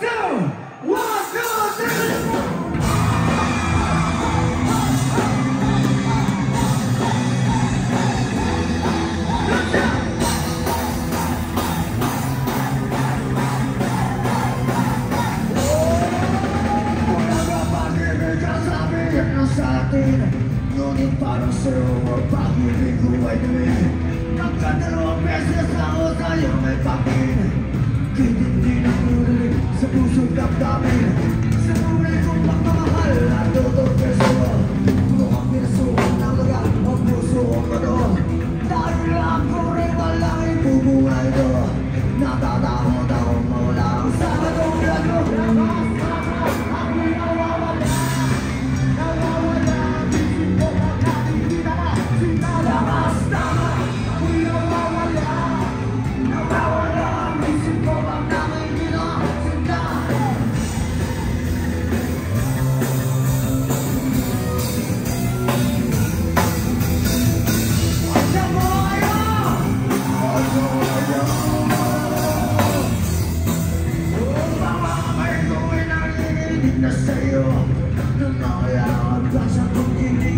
Ngunit parang sa'yo ang pag-ibig ko ay tuwid. Nagkadalawang beses ako sa'yo may pangin. Kahit hindi na nurinig sa puso't damdamin. Sa buhay kong pagmamahal at totoo peso. Mukhang pinasukan ng laga ang puso kong ano. Dahil lang ko rin walang ibubuhay ito. Natatakot akong mawala ang sama kong lago.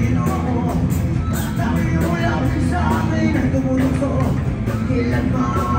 Kailan ba